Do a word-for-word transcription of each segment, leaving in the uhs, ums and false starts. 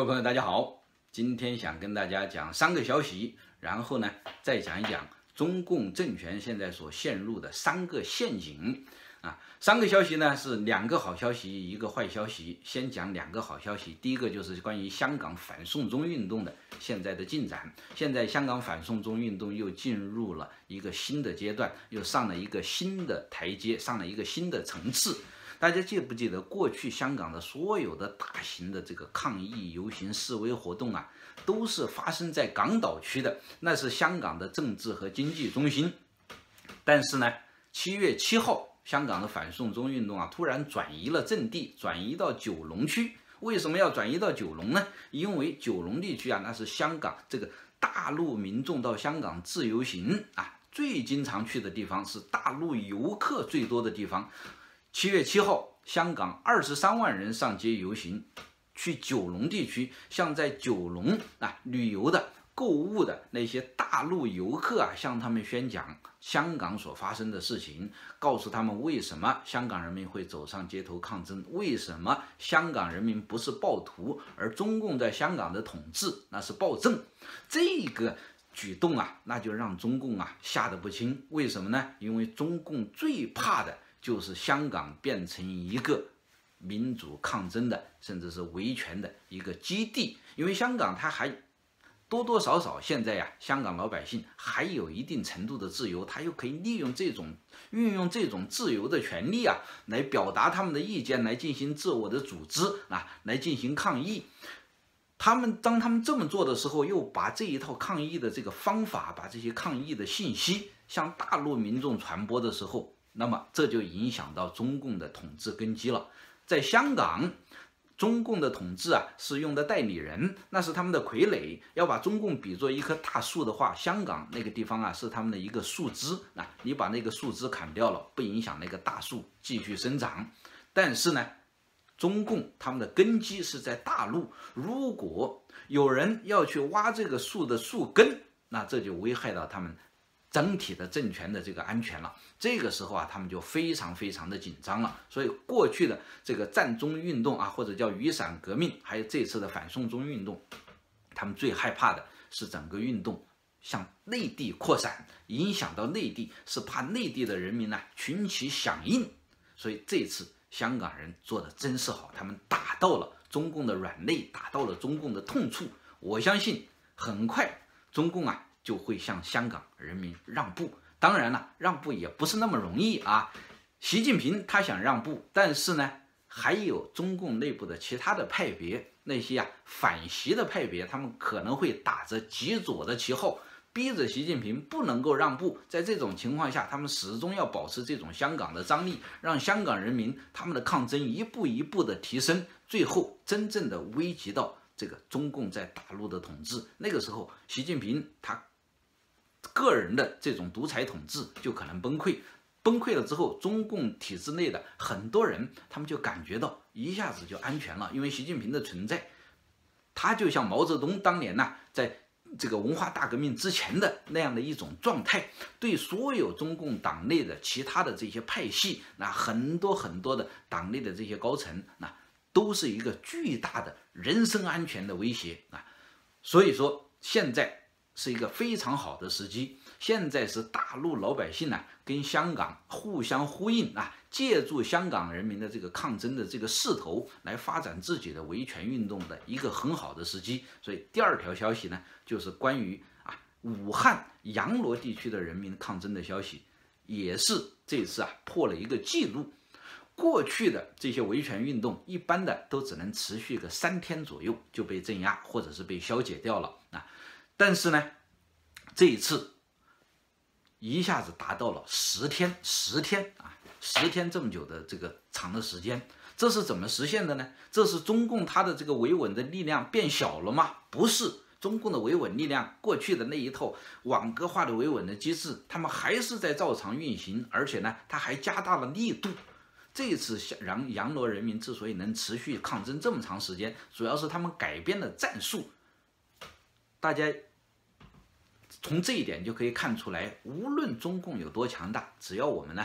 位朋友，大家好，今天想跟大家讲三个消息，然后呢再讲一讲中共政权现在所陷入的三个陷阱啊。三个消息呢是两个好消息，一个坏消息。先讲两个好消息，第一个就是关于香港反送中运动的现在的进展。现在香港反送中运动又进入了一个新的阶段，又上了一个新的台阶，上了一个新的层次。大家记不记得过去香港的所有的大型的这个抗议游行示威活动啊，都是发生在港岛区的，那是香港的政治和经济中心。但是呢，七月七号，香港的反送中运动啊，突然转移了阵地，转移到九龙区。为什么要转移到九龙呢？因为九龙地区啊，那是香港这个大陆民众到香港自由行啊最经常去的地方，是大陆游客最多的地方。七月七号，香港二十三万人上街游行，去九龙地区，向在九龙啊旅游的、购物的那些大陆游客啊，向他们宣讲香港所发生的事情，告诉他们为什么香港人民会走上街头抗争，为什么香港人民不是暴徒，而中共在香港的统治那是暴政。这个举动啊，那就让中共啊吓得不轻。为什么呢？因为中共最怕的就是香港变成一个民主抗争的，甚至是维权的一个基地。因为香港它还多多少少现在呀、啊，香港老百姓还有一定程度的自由，他又可以利用这种运用这种自由的权利啊，来表达他们的意见，来进行自我的组织啊，来进行抗议。他们当他们这么做的时候，又把这一套抗议的这个方法，把这些抗议的信息向大陆民众传播的时候，那么这就影响到中共的统治根基了。在香港，中共的统治啊是用的代理人，那是他们的傀儡。要把中共比作一棵大树的话，香港那个地方啊是他们的一个树枝啊，你把那个树枝砍掉了，不影响那个大树继续生长。但是呢，中共他们的根基是在大陆，如果有人要去挖这个树的树根，那这就危害到他们整体的政权的这个安全了。这个时候啊，他们就非常非常的紧张了。所以过去的这个战中运动啊，或者叫雨伞革命，还有这次的反送中运动，他们最害怕的是整个运动向内地扩散，影响到内地，是怕内地的人民呢、啊、群起响应。所以这次香港人做的真是好，他们打到了中共的软肋，打到了中共的痛处。我相信很快中共啊就会向香港人民让步。当然了，让步也不是那么容易啊。习近平他想让步，但是呢，还有中共内部的其他的派别，那些啊反习的派别，他们可能会打着极左的旗号，逼着习近平不能够让步。在这种情况下，他们始终要保持这种香港的张力，让香港人民他们的抗争一步一步的提升，最后真正的危及到这个中共在大陆的统治。那个时候，习近平他个人的这种独裁统治就可能崩溃，崩溃了之后，中共体制内的很多人他们就感觉到一下子就安全了，因为习近平的存在，他就像毛泽东当年呐、啊，在这个文化大革命之前的那样的一种状态，对所有中共党内的其他的这些派系，那很多很多的党内的这些高层，那都是一个巨大的人身安全的威胁啊。所以说现在是一个非常好的时机，现在是大陆老百姓呢、啊、跟香港互相呼应啊，借助香港人民的这个抗争的这个势头来发展自己的维权运动的一个很好的时机。所以第二条消息呢，就是关于啊武汉阳罗地区的人民抗争的消息，也是这次啊破了一个记录。过去的这些维权运动一般的都只能持续个三天左右就被镇压或者是被消解掉了啊。但是呢，这一次一下子达到了十天，十天啊，十天这么久的这个长的时间，这是怎么实现的呢？这是中共它的这个维稳的力量变小了吗？不是，中共的维稳力量，过去的那一套网格化的维稳的机制，他们还是在照常运行，而且呢，它还加大了力度。这次阳阳罗人民之所以能持续抗争这么长时间，主要是他们改变了战术。大家从这一点就可以看出来，无论中共有多强大，只要我们呢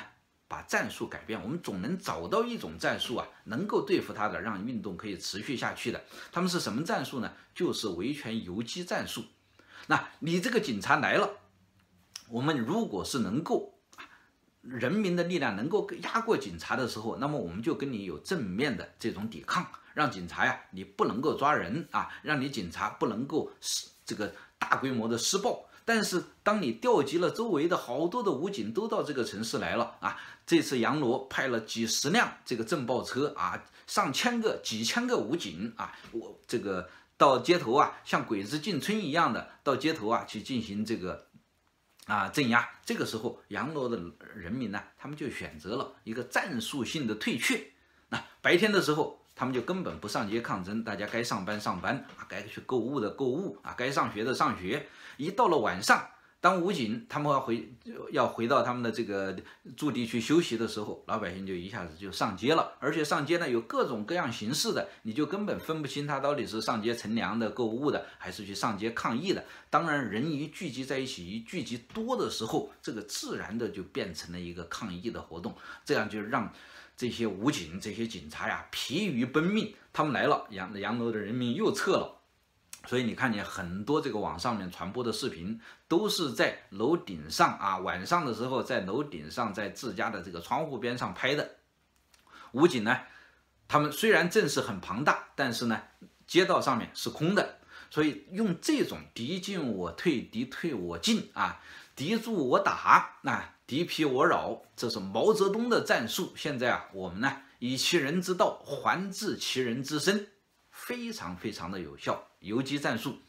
把战术改变，我们总能找到一种战术啊，能够对付他的，让运动可以持续下去的。他们是什么战术呢？就是维权游击战术。那你这个警察来了，我们如果是能够人民的力量能够压过警察的时候，那么我们就跟你有正面的这种抵抗，让警察呀你不能够抓人啊，让你警察不能够这个大规模的施暴。但是当你调集了周围的好多的武警都到这个城市来了啊，这次杨罗派了几十辆这个政报车啊，上千个几千个武警啊，我这个到街头啊，像鬼子进村一样的到街头啊去进行这个啊镇压。这个时候杨罗的人民呢，他们就选择了一个战术性的退却。那白天的时候他们就根本不上街抗争，大家该上班上班啊，该去购物的购物啊，该上学的上学。一到了晚上，当武警他们要回要回到他们的这个驻地去休息的时候，老百姓就一下子就上街了，而且上街呢有各种各样形式的，你就根本分不清他到底是上街乘凉的、购物的，还是去上街抗议的。当然，人一聚集在一起，一聚集多的时候，这个自然的就变成了一个抗议的活动，这样就让这些武警、这些警察呀疲于奔命，他们来了，杨杨罗的人民又撤了。所以你看见很多这个网上面传播的视频，都是在楼顶上啊，晚上的时候在楼顶上，在自家的这个窗户边上拍的。武警呢，他们虽然阵势很庞大，但是呢，街道上面是空的，所以用这种敌进我退，敌退我进啊，敌驻我打，那敌疲我扰，这是毛泽东的战术。现在啊，我们呢以其人之道还治其人之身，非常非常的有效。游击战术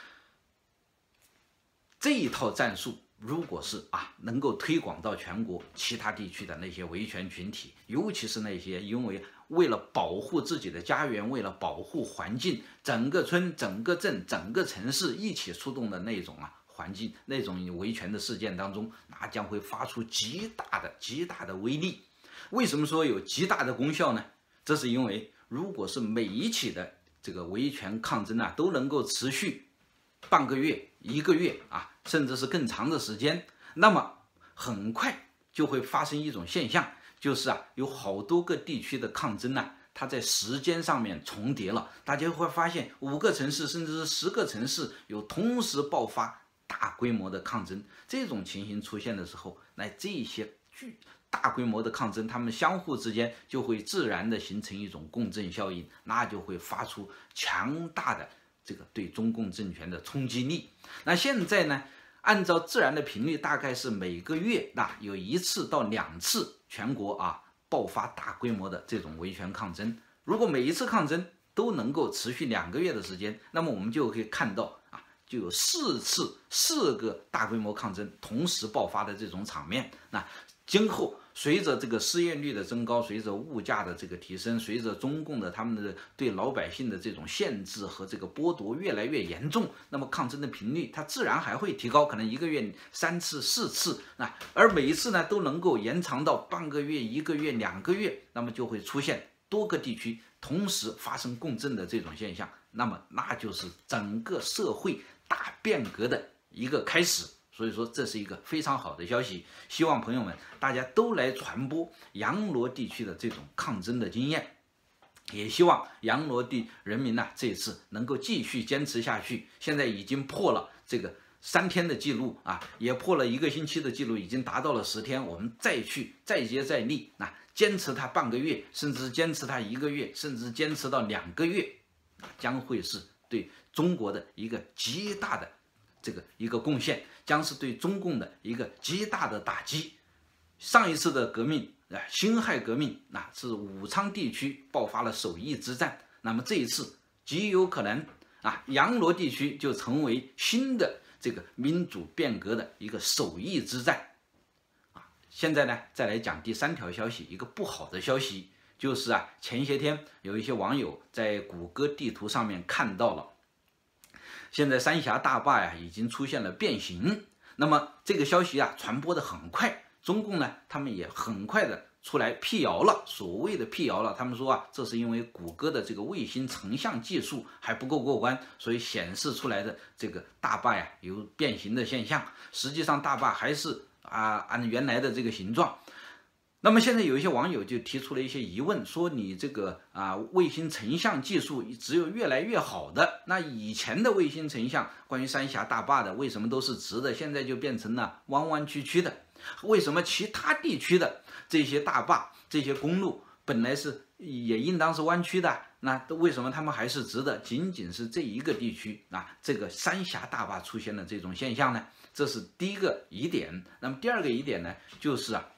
这一套战术，如果是啊能够推广到全国其他地区的那些维权群体，尤其是那些因为为了保护自己的家园，为了保护环境，整个村、整个镇、整个城市一起出动的那种啊环境，那种维权的事件当中，那将会发出极大的、极大的威力。为什么说有极大的功效呢？这是因为如果是每一起的这个维权抗争啊，都能够持续半个月、一个月啊，甚至是更长的时间，那么很快就会发生一种现象，就是啊，有好多个地区的抗争啊，它在时间上面重叠了，大家会发现五个城市甚至是十个城市有同时爆发大规模的抗争。这种情形出现的时候，那这些巨大规模的抗争，他们相互之间就会自然的形成一种共振效应，那就会发出强大的这个对中共政权的冲击力。那现在呢，按照自然的频率，大概是每个月那有一次到两次全国啊爆发大规模的这种维权抗争。如果每一次抗争都能够持续两个月的时间，那么我们就可以看到啊，就有四次四个大规模抗争同时爆发的这种场面。那今后随着这个失业率的增高，随着物价的这个提升，随着中共的他们的对老百姓的这种限制和这个剥夺越来越严重，那么抗争的频率它自然还会提高，可能一个月三次四次，那而每一次呢都能够延长到半个月、一个月、两个月，那么就会出现多个地区同时发生共振的这种现象，那么那就是整个社会大变革的一个开始。所以说这是一个非常好的消息，希望朋友们大家都来传播杨罗地区的这种抗争的经验，也希望杨罗地人民呢、啊、这次能够继续坚持下去。现在已经破了这个三天的记录啊，也破了一个星期的记录，已经达到了十天。我们再去再接再厉，那坚持它半个月，甚至坚持它一个月，甚至坚持到两个月，将会是对中国的一个极大的这个一个贡献，将是对中共的一个极大的打击。上一次的革命啊，辛亥革命，那、啊、是武昌地区爆发了首义之战，那么这一次极有可能啊，杨罗地区就成为新的这个民主变革的一个首义之战啊。现在呢，再来讲第三条消息，一个不好的消息，就是啊，前些天有一些网友在谷歌地图上面看到了。现在三峡大坝呀已经出现了变形，那么这个消息啊传播的很快，中共呢他们也很快的出来辟谣了，所谓的辟谣了，他们说啊，这是因为谷歌的这个卫星成像技术还不够过关，所以显示出来的这个大坝呀有变形的现象，实际上大坝还是啊按原来的这个形状。 那么现在有一些网友就提出了一些疑问，说你这个啊卫星成像技术只有越来越好的，那以前的卫星成像关于三峡大坝的为什么都是直的，现在就变成了弯弯曲曲的？为什么其他地区的这些大坝、这些公路本来是也应当是弯曲的，那为什么他们还是直的？仅仅是这一个地区啊，这个三峡大坝出现了这种现象呢？这是第一个疑点。那么第二个疑点呢，就是啊。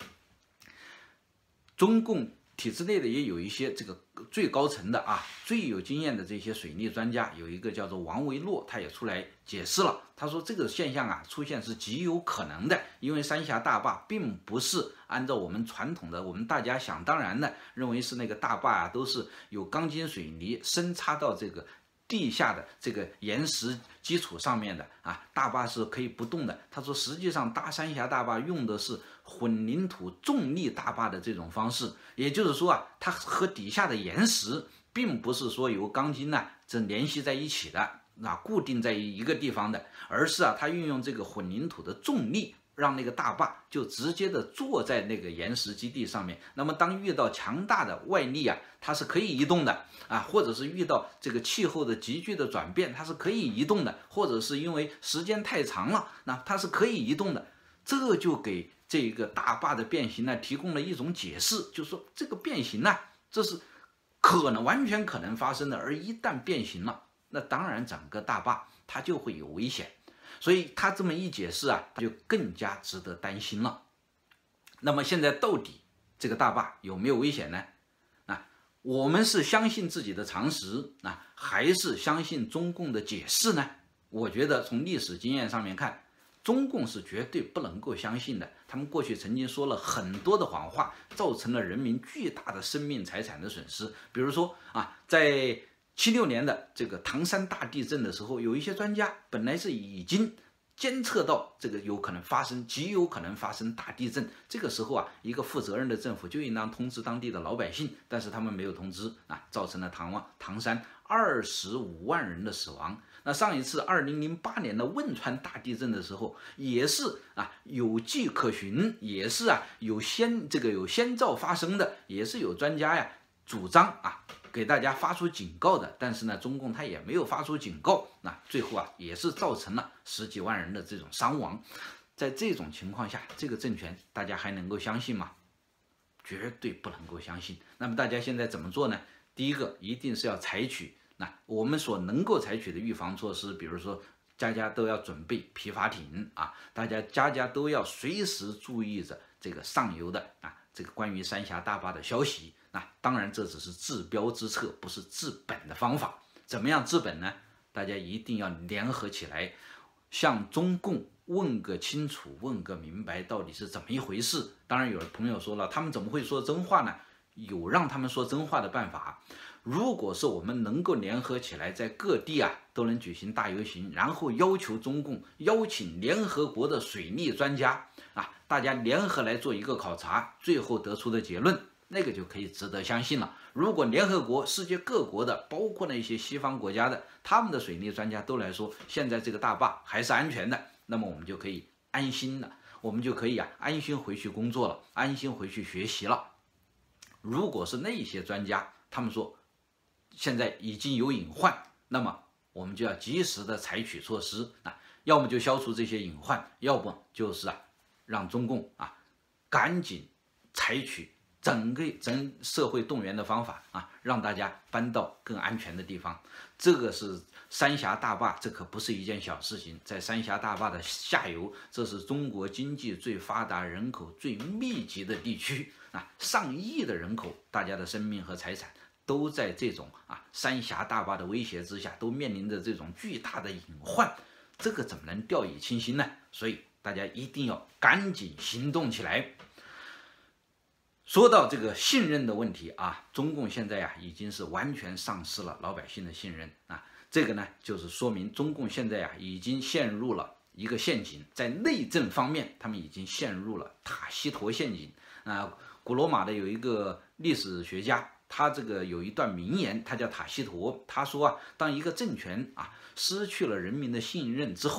中共体制内的也有一些这个最高层的啊，最有经验的这些水利专家，有一个叫做王维洛，他也出来解释了。他说这个现象啊出现是极有可能的，因为三峡大坝并不是按照我们传统的，我们大家想当然的认为是那个大坝啊都是有钢筋水泥深插到这个地下的这个岩石基础上面的啊，大坝是可以不动的。他说，实际上搭三峡大坝用的是混凝土重力大坝的这种方式，也就是说啊，它和底下的岩石并不是说由钢筋呢、啊、这联系在一起的，啊，固定在一个地方的，而是啊，它运用这个混凝土的重力。让那个大坝就直接的坐在那个岩石基地上面，那么当遇到强大的外力啊，它是可以移动的啊，或者是遇到这个气候的急剧的转变，它是可以移动的，或者是因为时间太长了，那它是可以移动的。这就给这个大坝的变形呢提供了一种解释，就是说这个变形呢，这是可能完全可能发生的，而一旦变形了，那当然整个大坝它就会有危险。所以他这么一解释啊，他就更加值得担心了。那么现在到底这个大坝有没有危险呢？啊，我们是相信自己的常识啊，还是相信中共的解释呢？我觉得从历史经验上面看，中共是绝对不能够相信的。他们过去曾经说了很多的谎话，造成了人民巨大的生命财产的损失。比如说啊，在七六年的这个唐山大地震的时候，有一些专家本来是已经监测到这个有可能发生，极有可能发生大地震。这个时候啊，一个负责任的政府就应当通知当地的老百姓，但是他们没有通知啊，造成了唐唐山二十五万人的死亡。那上一次二零零八年的汶川大地震的时候，也是啊有迹可循，也是啊有先这个有先兆发生的，也是有专家呀主张啊。给大家发出警告的，但是呢，中共他也没有发出警告，那最后啊，也是造成了十几万人的这种伤亡。在这种情况下，这个政权大家还能够相信吗？绝对不能够相信。那么大家现在怎么做呢？第一个，一定是要采取那我们所能够采取的预防措施，比如说家家都要准备皮筏艇啊，大家家家都要随时注意着这个上游的啊这个关于三峡大坝的消息。那当然，这只是治标之策，不是治本的方法。怎么样治本呢？大家一定要联合起来，向中共问个清楚，问个明白，到底是怎么一回事。当然，有的朋友说了，他们怎么会说真话呢？有让他们说真话的办法。如果是我们能够联合起来，在各地啊都能举行大游行，然后要求中共邀请联合国的水利专家啊，大家联合来做一个考察，最后得出的结论。那个就可以值得相信了。如果联合国、世界各国的，包括那些西方国家的，他们的水利专家都来说，现在这个大坝还是安全的，那么我们就可以安心了，我们就可以啊安心回去工作了，安心回去学习了。如果是那些专家，他们说现在已经有隐患，那么我们就要及时的采取措施啊，要么就消除这些隐患，要不就是啊让中共啊赶紧采取整个整社会动员的方法啊，让大家搬到更安全的地方。这个是三峡大坝，这可不是一件小事情。在三峡大坝的下游，这是中国经济最发达、人口最密集的地区啊，上亿的人口，大家的生命和财产都在这种啊三峡大坝的威胁之下，都面临着这种巨大的隐患。这个怎么能掉以轻心呢？所以大家一定要赶紧行动起来。说到这个信任的问题啊，中共现在呀、啊、已经是完全丧失了老百姓的信任啊，这个呢就是说明中共现在呀、啊、已经陷入了一个陷阱，在内政方面他们已经陷入了塔西佗陷阱啊。古罗马的有一个历史学家，他这个有一段名言，他叫塔西佗，他说啊，当一个政权啊失去了人民的信任之后，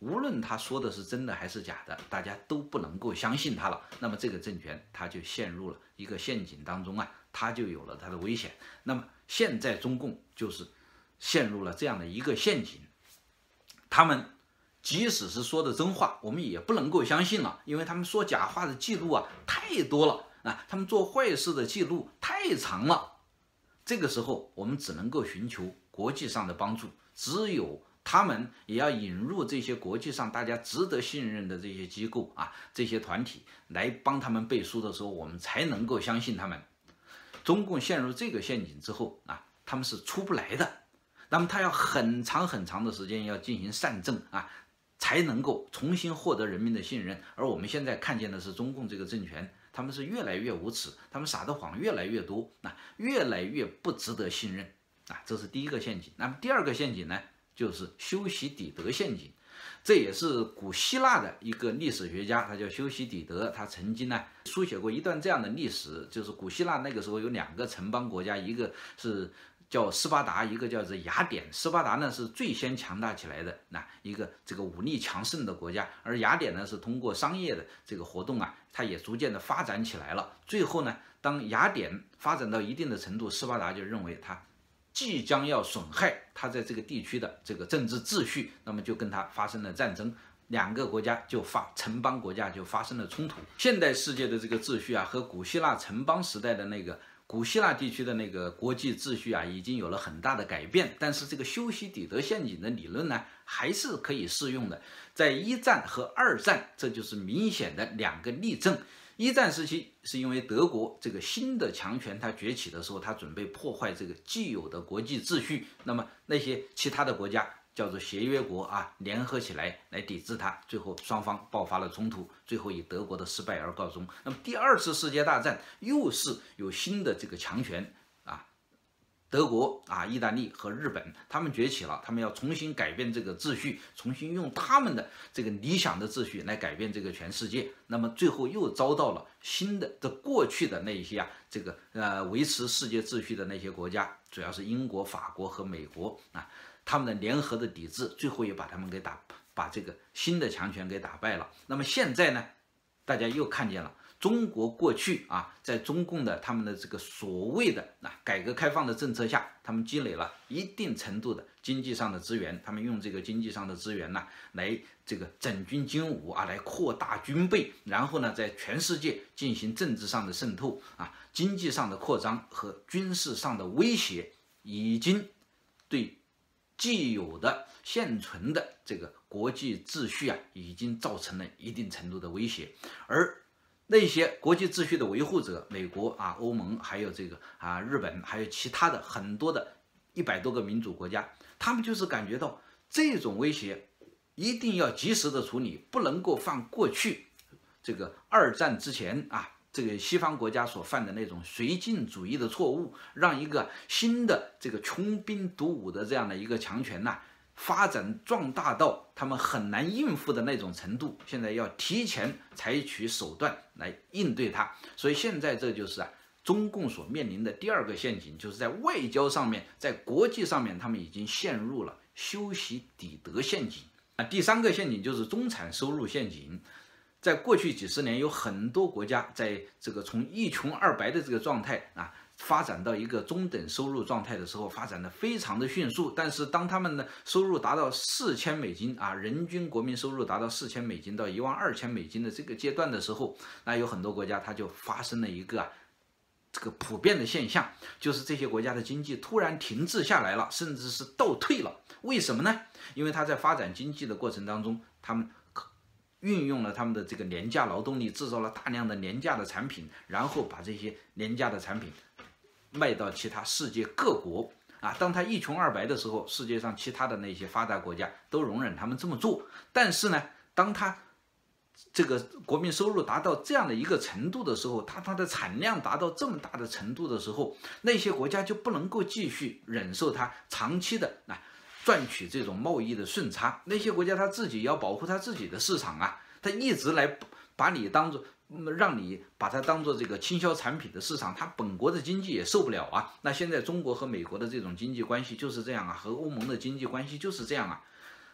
无论他说的是真的还是假的，大家都不能够相信他了。那么这个政权他就陷入了一个陷阱当中啊，他就有了他的危险。那么现在中共就是陷入了这样的一个陷阱，他们即使是说的真话，我们也不能够相信了，因为他们说假话的记录啊太多了啊，他们做坏事的记录太长了。这个时候我们只能够寻求国际上的帮助，只有他们也要引入这些国际上大家值得信任的这些机构啊，这些团体来帮他们背书的时候，我们才能够相信他们。中共陷入这个陷阱之后啊，他们是出不来的。那么他要很长很长的时间要进行善政啊，才能够重新获得人民的信任。而我们现在看见的是中共这个政权，他们是越来越无耻，他们撒的谎越来越多，啊，越来越不值得信任啊，这是第一个陷阱。那么第二个陷阱呢，就是修昔底德陷阱。这也是古希腊的一个历史学家，他叫修昔底德，他曾经呢书写过一段这样的历史，就是古希腊那个时候有两个城邦国家，一个是叫斯巴达，一个叫做雅典。斯巴达呢是最先强大起来的那一个这个武力强盛的国家，而雅典呢是通过商业的这个活动啊，它也逐渐的发展起来了。最后呢，当雅典发展到一定的程度，斯巴达就认为它即将要损害他在这个地区的这个政治秩序，那么就跟他发生了战争，两个国家就发城邦国家就发生了冲突。现代世界的这个秩序啊，和古希腊城邦时代的那个古希腊地区的那个国际秩序啊，已经有了很大的改变。但是这个修昔底德陷阱的理论呢，还是可以适用的。在一战和二战，这就是明显的两个例证。一战时期是因为德国这个新的强权它崛起的时候，它准备破坏这个既有的国际秩序，那么那些其他的国家叫做协约国啊，联合起来来抵制它，最后双方爆发了冲突，最后以德国的失败而告终。那么第二次世界大战又是有新的这个强权啊，德国啊、意大利和日本，他们崛起了，他们要重新改变这个秩序，重新用他们的这个理想的秩序来改变这个全世界。那么最后又遭到了新的这过去的那些啊，这个呃维持世界秩序的那些国家，主要是英国、法国和美国啊，他们的联合的抵制，最后也把他们给打，把这个新的强权给打败了。那么现在呢，大家又看见了。中国过去啊，在中共的他们的这个所谓的啊改革开放的政策下，他们积累了一定程度的经济上的资源，他们用这个经济上的资源呢，来这个整军经武啊，来扩大军备，然后呢，在全世界进行政治上的渗透啊，经济上的扩张和军事上的威胁，已经对既有的现存的这个国际秩序啊，已经造成了一定程度的威胁，而那些国际秩序的维护者，美国啊、欧盟，还有这个啊日本，还有其他的很多的一百多个民主国家，他们就是感觉到这种威胁一定要及时的处理，不能够犯过去这个二战之前啊这个西方国家所犯的那种绥靖主义的错误，让一个新的这个穷兵黩武的这样的一个强权呐、啊。发展壮大到他们很难应付的那种程度，现在要提前采取手段来应对它。所以现在这就是啊，中共所面临的第二个陷阱，就是在外交上面，在国际上面，他们已经陷入了修昔底德陷阱啊。第三个陷阱就是中产收入陷阱。在过去几十年，有很多国家在这个从一穷二白的这个状态啊。发展到一个中等收入状态的时候，发展的非常的迅速。但是当他们的收入达到四千美金啊，人均国民收入达到四千美金到一万二千美金的这个阶段的时候，那有很多国家它就发生了一个啊这个普遍的现象，就是这些国家的经济突然停滞下来了，甚至是倒退了。为什么呢？因为它在发展经济的过程当中，他们运用了他们的这个廉价劳动力，制造了大量的廉价的产品，然后把这些廉价的产品卖到其他世界各国啊。当他一穷二白的时候，世界上其他的那些发达国家都容忍他们这么做。但是呢，当他这个国民收入达到这样的一个程度的时候，它它的产量达到这么大的程度的时候，那些国家就不能够继续忍受它长期的啊赚取这种贸易的顺差。那些国家他自己要保护他自己的市场啊，他一直来把你当做让你把它当做这个倾销产品的市场，它本国的经济也受不了啊。那现在中国和美国的这种经济关系就是这样啊，和欧盟的经济关系就是这样啊。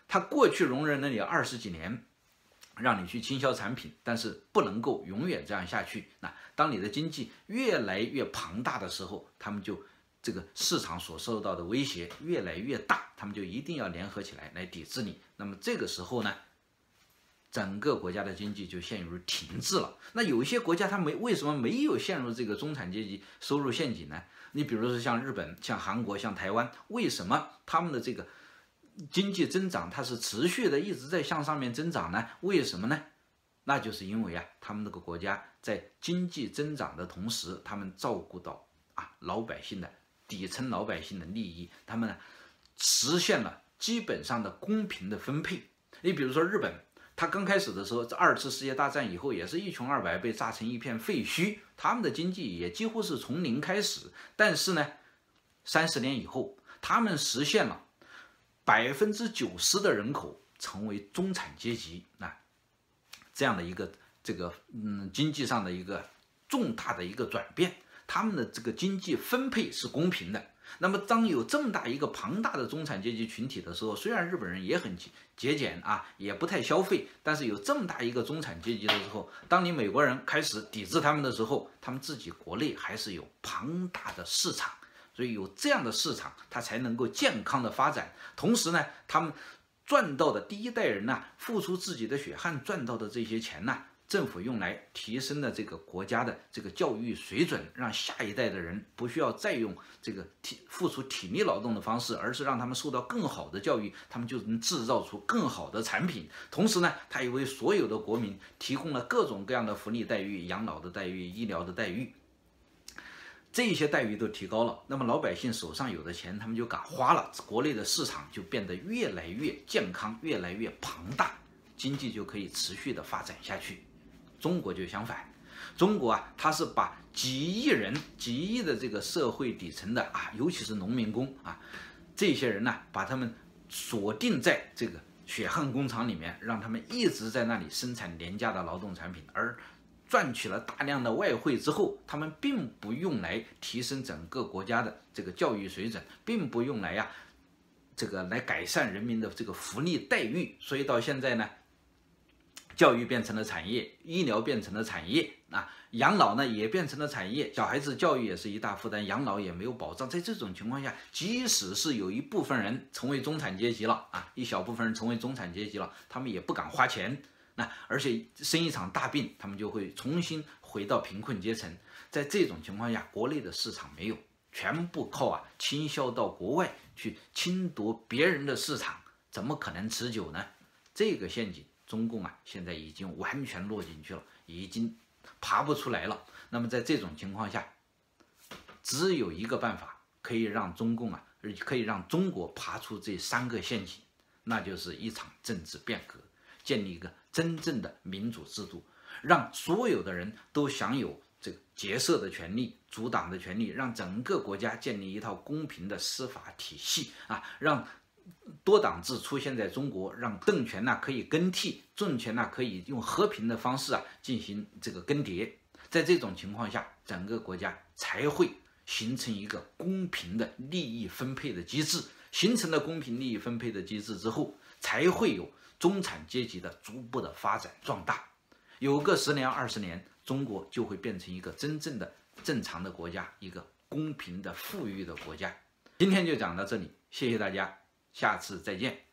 他过去容忍了你二十几年，让你去倾销产品，但是不能够永远这样下去。那当你的经济越来越庞大的时候，他们就这个市场所受到的威胁越来越大，他们就一定要联合起来来抵制你。那么这个时候呢，整个国家的经济就陷入停滞了。那有一些国家它没为什么没有陷入这个中产阶级收入陷阱呢？你比如说像日本、像韩国、像台湾，为什么他们的这个经济增长它是持续的一直在向上面增长呢？为什么呢？那就是因为啊，他们这个国家在经济增长的同时，他们照顾到啊老百姓的底层老百姓的利益，他们呢实现了基本上的公平的分配。你比如说日本，他刚开始的时候，这二次世界大战以后也是一穷二白，被炸成一片废墟，他们的经济也几乎是从零开始。但是呢，三十年以后，他们实现了百分之九十的人口成为中产阶级，那这样的一个这个嗯经济上的一个重大的一个转变，他们的这个经济分配是公平的。那么当有这么大一个庞大的中产阶级群体的时候，虽然日本人也很节俭啊，也不太消费，但是有这么大一个中产阶级的时候，当你美国人开始抵制他们的时候，他们自己国内还是有庞大的市场，所以有这样的市场，它才能够健康的发展。同时呢，他们赚到的第一代人呢、啊，付出自己的血汗赚到的这些钱呢、啊，政府用来提升了这个国家的这个教育水准，让下一代的人不需要再用这个体付出体力劳动的方式，而是让他们受到更好的教育，他们就能制造出更好的产品。同时呢，他也为所有的国民提供了各种各样的福利待遇、养老的待遇、医疗的待遇。这些待遇都提高了，那么老百姓手上有的钱，他们就敢花了，国内的市场就变得越来越健康，越来越庞大，经济就可以持续的发展下去。中国就相反，中国啊，它是把几亿人、几亿的这个社会底层的啊，尤其是农民工啊，这些人呢、啊，把他们锁定在这个血汗工厂里面，让他们一直在那里生产廉价的劳动产品，而赚取了大量的外汇之后，他们并不用来提升整个国家的这个教育水准，并不用来呀、啊，这个来改善人民的这个福利待遇。所以到现在呢，教育变成了产业，医疗变成了产业啊，养老呢也变成了产业，小孩子教育也是一大负担，养老也没有保障。在这种情况下，即使是有一部分人成为中产阶级了啊，一小部分人成为中产阶级了，他们也不敢花钱。那而且生一场大病，他们就会重新回到贫困阶层。在这种情况下，国内的市场没有，全部靠啊倾销到国外去侵夺别人的市场，怎么可能持久呢？这个陷阱，中共啊现在已经完全落进去了，已经爬不出来了。那么在这种情况下，只有一个办法可以让中共啊，可以让中国爬出这三个陷阱，那就是一场政治变革，建立一个真正的民主制度，让所有的人都享有这个结社的权利、组党的权利，让整个国家建立一套公平的司法体系啊，让多党制出现在中国，让政权呢、啊、可以更替，政权呢、啊、可以用和平的方式啊进行这个更迭。在这种情况下，整个国家才会形成一个公平的利益分配的机制。形成了公平利益分配的机制之后，才会有中产阶级的逐步的发展壮大。有个十年二十年，中国就会变成一个真正的正常的国家，一个公平的富裕的国家。今天就讲到这里，谢谢大家，下次再见。